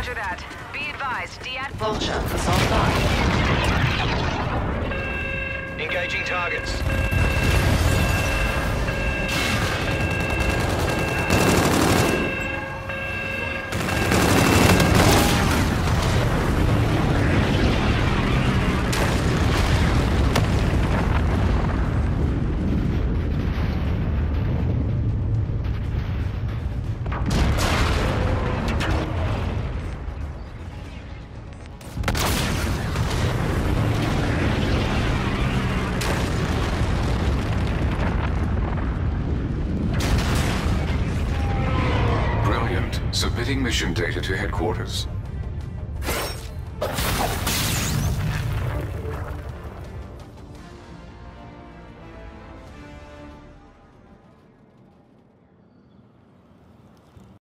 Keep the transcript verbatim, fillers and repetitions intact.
Roger that. Be advised, deact- Vulture assault line. Engaging targets. Submitting mission data to headquarters.